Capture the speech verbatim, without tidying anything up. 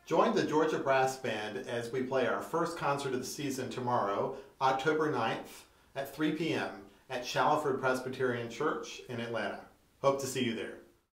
Join the Georgia Brass Band as we play our first concert of the season tomorrow, October ninth at three p m at Shallowford Presbyterian Church in Atlanta. Hope to see you there.